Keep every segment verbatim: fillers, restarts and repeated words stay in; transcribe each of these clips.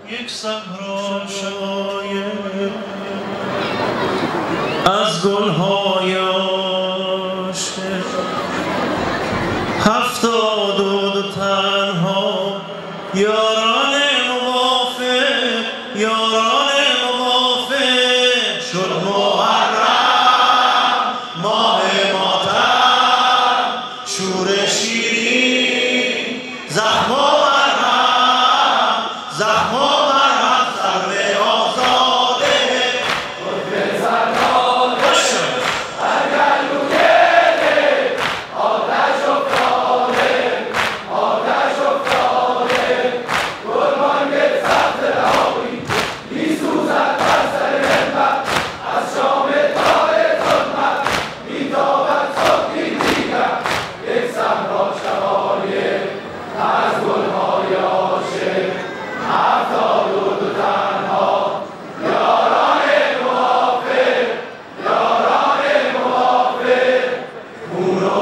یک صحرا شقایق از گل‌های آشکه هفتاد و دو تنها یاران موافق یاران موافق شد محرم ماه ماتم شور شیرین زخم و مرهم زخم و مرهم سر به آزاده خود به زناده هر گلو گله آتش افتاده آتش افتاده قربان به سبز رهایی میسوزد بر سر منبر از شام تار ظلمت میتابد صبحی دیگر یک صحرا شقایق از گل‌های عاشق هفتاد و دو تنها یاران موافق یاران موافق خون و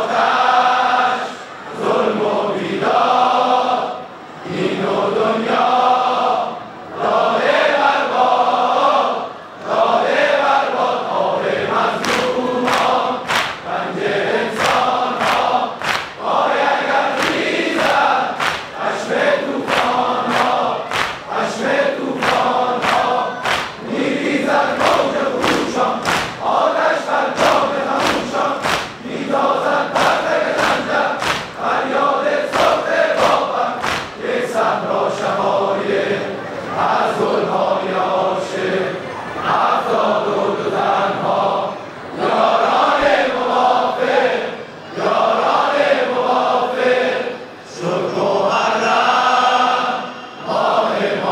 آتش ظلم و بیداد دین و دنیا راه برباد راه برباد آب مظلومان رنج انسان‌ها باید گردیزد چشم طوفان‌ها چشم طوفان‌ها می‌ریزد موج خروشان آتش بر جام خموشان می‌تازد پرتک خنجر فریاد صبح باور یک صحرا شقایق از گل‌های عاشق هفتاد و دو تنها یاران موافق یاران موافق شد محرم ماه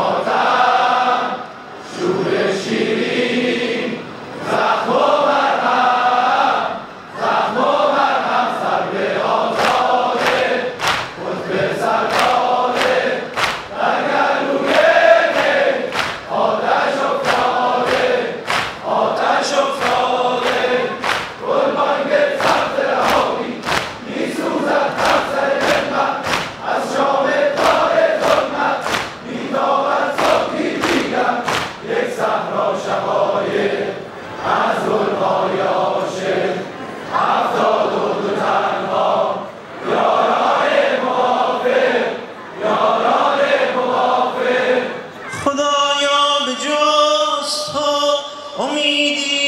ماتم شور شیرین زخم و مرهم زخم و مرهم سر به آزاده خود به سرکاله در گلو گله آتش افتاده آتش افتاده قربان به سبز رهایی میسوزد بر سر منبر از شام تار ظلمت میتابد صبحی دیگر یک صحرا شقایق از گل‌های عاشق هفتاد و دو تنها یاران موافق یاران موافق خدایا به جز تو امیدی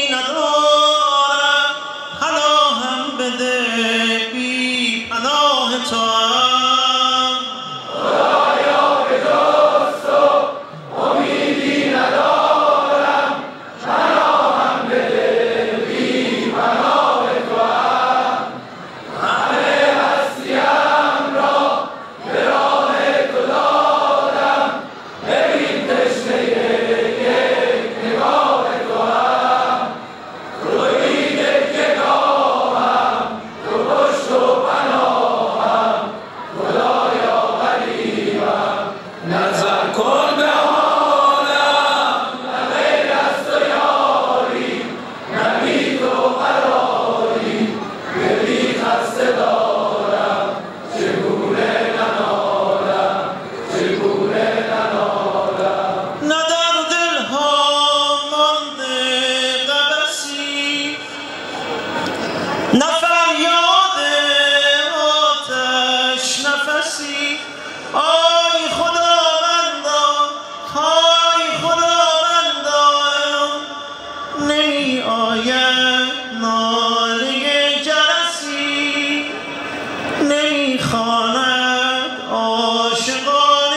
ندارم پناهم بده بی پناه توام خدایا به جز تو امیدی ندارم پناهم بده بی پناه توام همه هستیم را به راه تو دادم ببین تشنه یک نگاه توام تویی یکگاهم تو پشت و پناهم خدایا غریبم نظر کن به حالم نه غیر از تو یاری نه بی تو قراری به بی خسته دارم چگونه ننالم چگونه ننالم نه در دلها مانده قبسی نه فریاد آتش نفسی آی خداوندا آی خداوندا نمی آید ناله جرسی نمی خواند عاشقان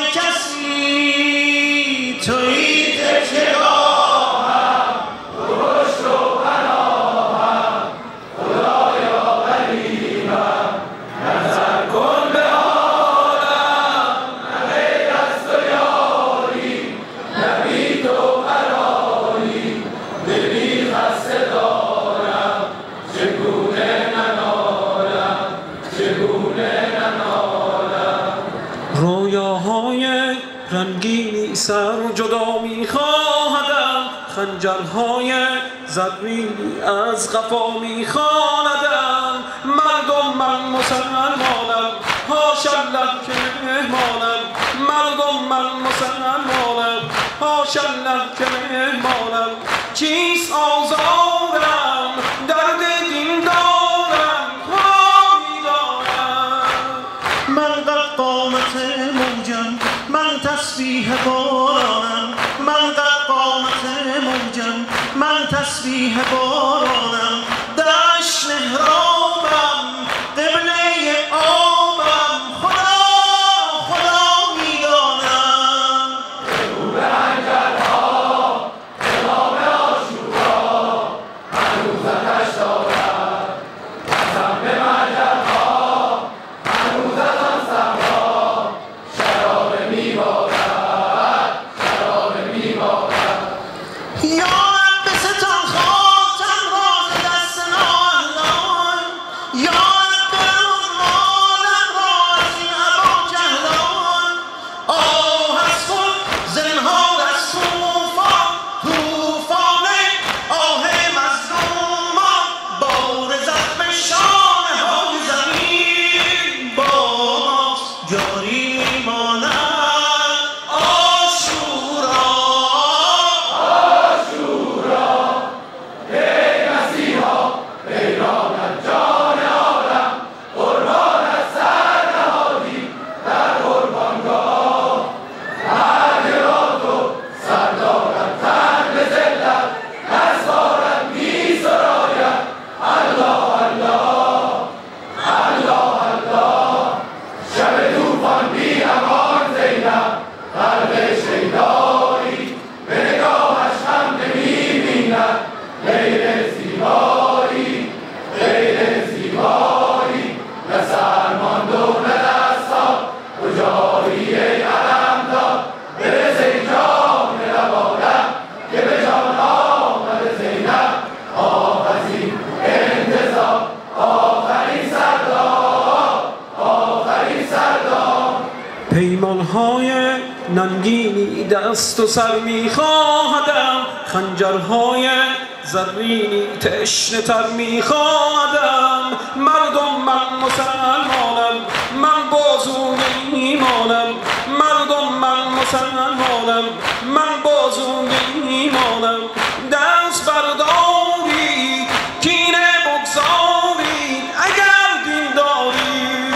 کسی تویی تکیه‌گاهم تو پشت و پناهم خدایا غریبم نظر کن به حالم نه غیر از تو یاری نه بی تو قراری به بی خسته دارم چگونه ننالم چگونه ننالم رویاهای رنگینی سر جدا می‌خواهدم خنجرهای زرینی از قفا می‌خواندم مردم من مسلمانم حاشا الله که مهمانم مردم من مسلمانم حاشالله که مهمانم چیست آزارم درد دین دارم خواهی دارم من قد قامت موجم من تسبیح بارانم من قد قامت موجم من تسبیح بارانم دشت محرابم قبله آبم خدا خدا میدانم بگو به انجرها امام عاشورا هنوز آتش دارد قسم به منجرها هنوز از آن صحرا شراب میبارد شراب میبارد یا رب ستان خاتم راز دست نااهلان یا رب برون مالم را از این ابا جهلان آه از خود زنهار از طوفان طوفان آه مظلومان بار زخم شانه های زمین با ماست جاری ماند عاشورا حیرانت جان عالم قربانت سر نهادی در قربانگاه مرگ را تو سر دارد تن به ذلت نسوارت می سراید الله الله الله الله شب توفان بی امان زینب قلب شیدایی به نگاهش هم نمی بیند غیر زیبایی غیر زیبایی نه سرماند و نه دستان کجایی ای علمدار برس ای جان لبالم که به جان آمد زینب آه از این انتظار آخرین سردار آخرین سردار پیمانهای ننگینی دست و سر میخواهدم خنجرهای زرینی تشنه تر میخواهدم مردم من مسلمانم من بازوی ایمانم مردم من مسلمانم من بازوی ایمانم دست برداری کینه بگذاری اگر دین داری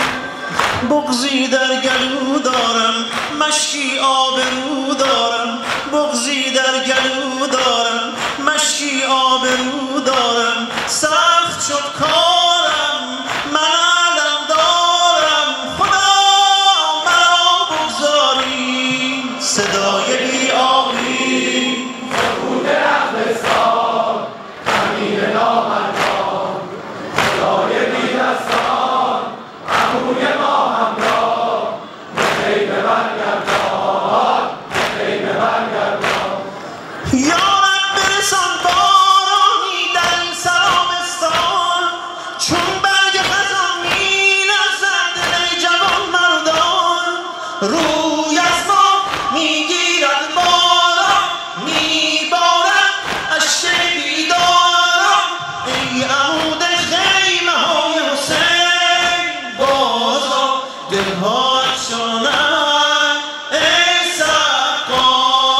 بغزی در گلو دارم مشکی آبرو دارم بغزی در گلو دارم مشکی آبرو دارم سخت شد کارم من علم دارم خدا مرا بگذاری صدای بی آبی سکوت رخلستان امیر نامردان خدای بی دستان عموی ما همراه خیمه برگردان خیمه برگردان یا رب برسان بارانی در این سرابستان چون برگ خزان می‌لرزد دل جوان مردان روی از ما میگیرد باران میبارد اشک بیداران ای عمود خیمه های حسین بازا دلها افشانند ای سقا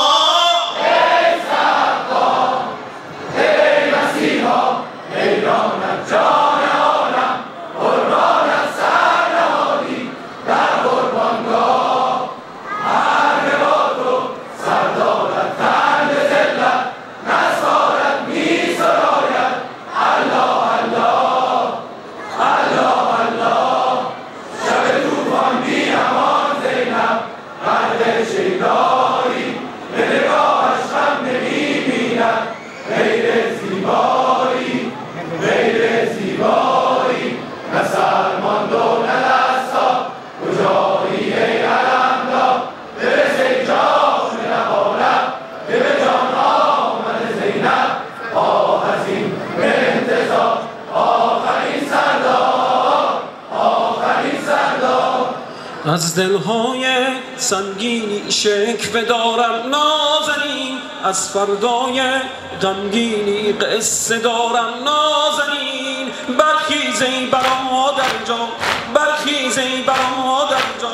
ای مسیحا حیرانت جان عالم قربانت سر نهادی در قربانگاه مرگ با تو سر دارد تن به ذلت نسوارت می سراید الله الله الله الله شب توفان بی امان زینب قلب شیدایی به نگاهش هم نمی بیند غیر زیبایی غیر زیبایی نه سرماند و نه دستان کجایی ای علمدار برس ای جان لبالم که به جان آمد زینب آه از این انتظار آخرین سردار آخرین سردار از دلهای سنگینی شکوه دارم نازنین از فردای غمگینی قصه دارم نازنین برخیز ای برادر جان برخیز ای برادر جان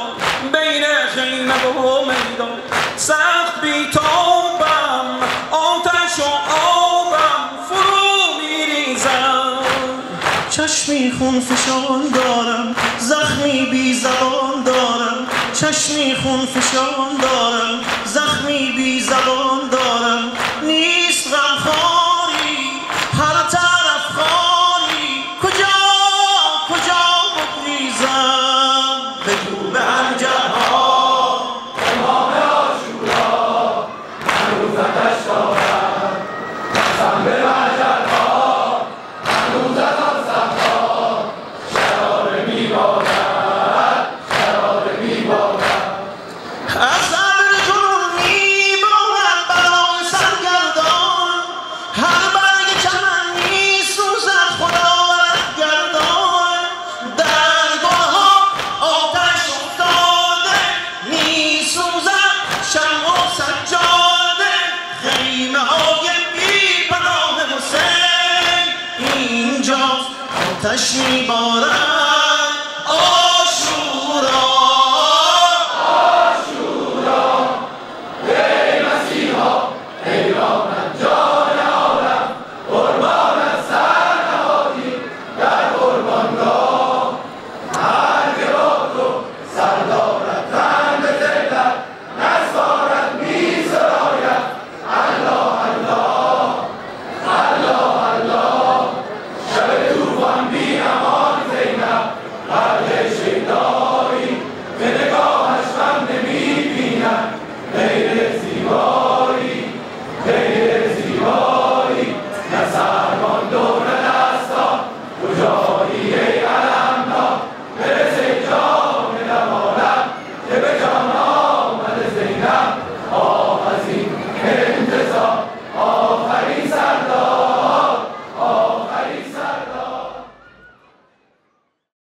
بین خیمه و میدان سخت بیتابم آتش و آبم فرو میریزم چشمی خون فشان دارم زخمی بی زبان دارم چشمی خون فشان دارم زخمی بی زبان دارم نیست غمخواری هر طرف خالی کجا کجا بگریزم بگو به انجرها امام عاشورا من روزتش دارم قسم به مجرها من روزتم صفا شرار میبارد شرار میبارد از ابر جنون میبارد برای سرگردان هر برگ چمن میسوزد خداوند گردان در گلها آتش افتاده میسوزد شمع و سجاده خیمه های بی پناه حسین اینجاست آتش میبارد